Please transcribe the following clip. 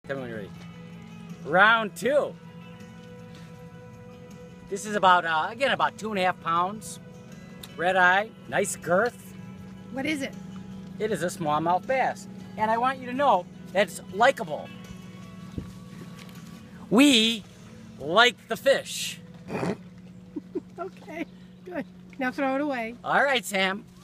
Tell me when you're ready. Round two. This is about, again, about 2.5 pounds. Red eye, nice girth. What is it? It is a smallmouth bass. And I want you to know that it's likable. We like the fish. Okay, good. Now throw it away. All right, Sam.